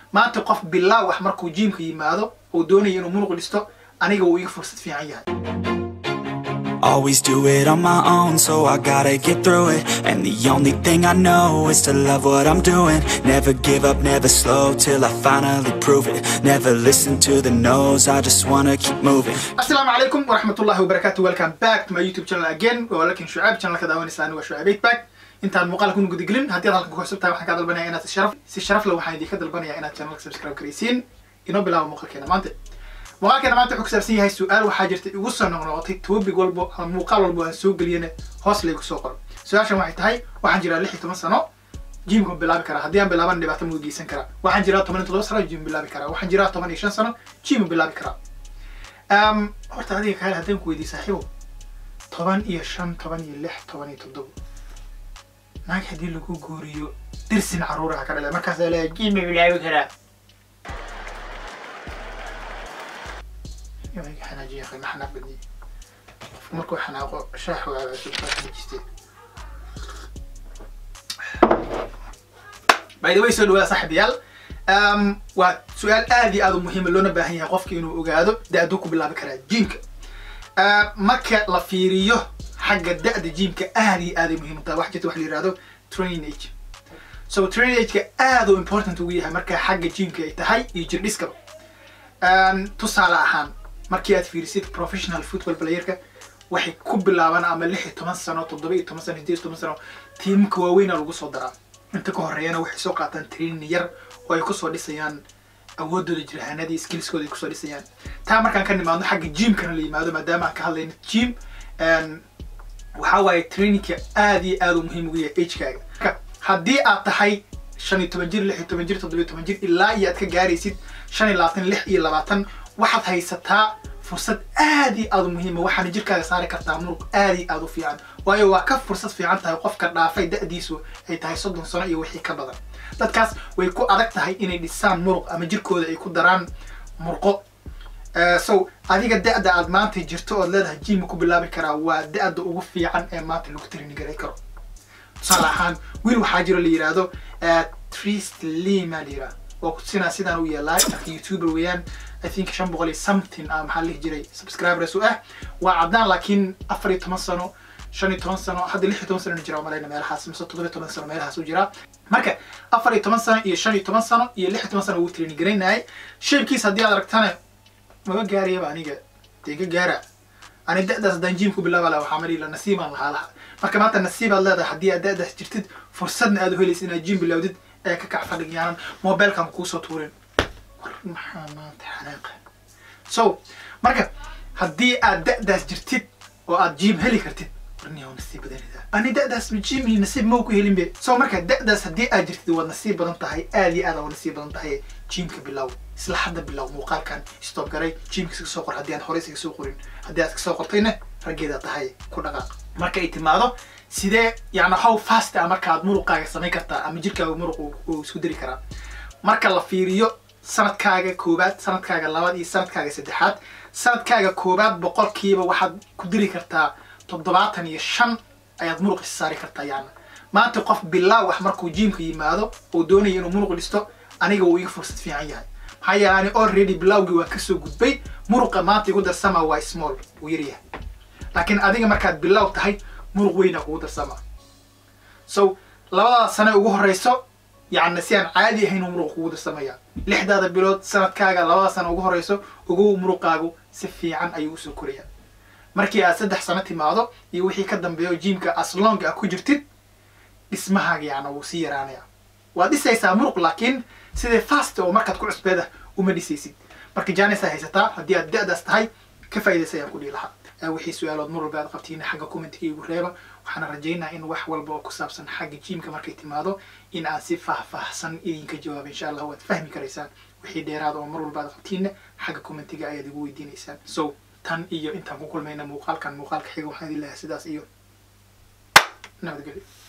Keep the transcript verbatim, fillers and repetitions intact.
maanta qof bilaa wax markuu jiimka yimaado oo doonaya inuu muruq dhisto aniga uu iga fursad fiican yahay. Always do it on my own, so I gotta get through it. And the only thing I know is to love what I'm doing. Never give up, never slow, till I finally prove it. Never listen to the no's, I just wanna keep moving. Assalamu alaikum wa rahmatullahi wa barakatuh. Welcome back to my YouTube channel again. Welcome Shuaib channel kada wan isaan wa Shuaib back. Inta muuqaal ku gudi gelin hadii halka ku xusubtaa waxaan ka dalbanayaa inaad si sharaf si sharaf leh waxaan idinka dalbanayaa inaad channelka subscribe kareysiin inoo bilaabo muuqaalkeena maanta. muuqaalkeena maanta wuxuu ku saabsan yahay su'aal waxaa jirta igu soo noqnoqotay topic walba ama muuqaal walba aan soo galiyana hoos la igu soo qoro. Su'aashan waxay tahay waxaan jiraa lix iyo toban sano jiimka bilaabi karaa haddii aan bilaaban dhibaato ma geysan karaa. Waxaan jiraa toban iyo toddoba sano jiim bilaabi karaa. Waxaan jiraa toban iyo shan sano jiim bilaabi karaa. Um horta adiga kale haddaan ku weydiiyo saaxiibo toban iyo shan toban iyo lix toban iyo toddoba naag hadii lagu guuriyo dirsin caruuraha ka dhalay markaas la jiim bilaabi karaa. يومي حناجي يا أخي ما حنا بدي مركو حناقو شاح وعلى سبحان جستي. by the way سؤال ولا صاحب يال أم وسؤال آدي هذا مهم اللي أنا باهي قفك إنه أجاده ده أدوكو بالله بكرة جيمك أم مكة لفيريو حق ده ده جيمك آدي آدي مهم طيب واحد جت واحد يرادو training age so training age كآدو important وياها مكة حق جيمك يتهاي يجري ريسك أم تصال أهم markii aad fiirisid professional football player-ka waxay ku bilaabaan ama lix iyo toban sano toddoba iyo toban sano siddeed iyo toban sano teamka waaweyn lagu soo daraa inta ka horeeyana waxay soo qaataan training yar oo ay ku soo dhisayaan awoodooda jirhaanadii skillskooda ay ku soo dhisayaan taa markaan ka nimaadno xagga gym-kana la yimaado maadaama aan ka hadlayno gym een waxa waaye training-ka aad iyo aad u muhiim ugu yahay age-kaaga haddii aad tahay shan iyo toban jir lix iyo toban jir toddoba iyo toban jir ilaa iyo aad ka gaaraysid shan iyo labaatan lix iyo labaatan waxaad haysataa fursad aad iyo aad u muhiim ah waxaana jirkaaga saari kartaa muruq aad iyo aad u fiican waayo waa ka fursad fiican tahay qofka dhaafay da'diisu ay tahay soddon sano iyo wixii ka badan dadkaas way ku adag tahay inay dhisaan muruq ama jirkooda ay ku daraan murqo so adiga da'da aad maanta jirto oo leedahay jiim ku bilaabi karaa waa da'da ugu fiican ee maanta lagu tirin garay karo tusaale ahaan wiil waxaa jiro la yiraahdo Trist Lima lira oo ku sinaa sidaan u yeelay YouTuber weeyaan I think shan boqol something am hal jiray subscribers oo ah waa cadaan laakiin afar iyo toban sano shan iyo toban sano hadda lix iyo toban sano jira malayna meelahaas mise toddoba iyo toban sano meelahaas u jira marka afar iyo toban sano iyo shan iyo toban sano iyo lix iyo toban sano uu training gareynay sheebkiis hadii aad aragtana ma gaariyo aniga deega gaara ani da'daas dan jiim ku bilaaba la waxa mari la nasiiban lahaa marka maanta nasiib aad leedahay hadii aad da'daas jirtid fursadna aad u helaysid inaad jiim bilowdid ee ka kac fadhiyaan mobilkan ku soo tuurin محمد حناقة so marka hadii aad da'daas jirtid oo aad jiim heli kartid warniyo nasiib badan ida ani da'daas jiim nasiib ma ku helin be so marka da'daas hadii aad jirtid waa nasiib badan tahay aad iyo aad waa nasiib badan tahay jiimka bilow isla hadda bilow muuqaalkan stop garay jiimka soo qor hadii aad hore iska soo qorin hadii aad soo qortayna rageeda tahay ku dhaqaaq marka ay timaado sidee yaana how fast ah marka aad muruqaaga sameyn kartaa ama jirkaaga muruq uu isku diri karaa marka la fiiriyo sanadkaaga koobaad sanadkaaga labaad iyo sanadkaaga saddexaad sanadkaaga koobaad boqolkiiba waxaad ku diri kartaa toddobaatan iyo shan ayaad muruq saari kartaa yaana maanta qof bilaa wax markuu jiimka yimaado oo doonaya inuu muruq dhisto aniga uu iga fursad fiican yahay maxaa yeelay already bilawgi waa ka soo gudbay muruqa maanta igu darsama waa small uu yar yahay laakiin adiga markaad bilaw tahay muruq weyn ah ugu darsama so labada sano ugu horeyso يعني سيان عادي هينو مروق وود السمايا لحدا هذا بلود سنة كاغا لوا سنة وجوه رئيسه وجو مروقاغو سفي عن أيو سكوريا مركي أسدح سنتي معه يوحي كدم بيو جيمك أصلاً أكو جرتد اسمها يعني وسير عنيا وادي سيسا مروق لكن سيد فاست ومركت كل عسبده ومدي سيسي مركي جاني سهيستا هدي أداء دستهاي كفايدة سيكون لها وحي سؤال مر بعد قبتين حاجة كومنتي وغيره وحنا رجينا إن wax walba oo ku saabsan xagga jiimka markay timaado in aan si faahfaahsan idinka jawaab insha Allah waad fahmi karaysaan wixii dheeraad oo mar walba qabtiina xagga commentiga ayaad igu weydiinaysaan so tan iyo intaan ku kulmayna muuqaalkan muuqaalka xiga waxaan idin leeyahay sidaas iyo nabadgelyo.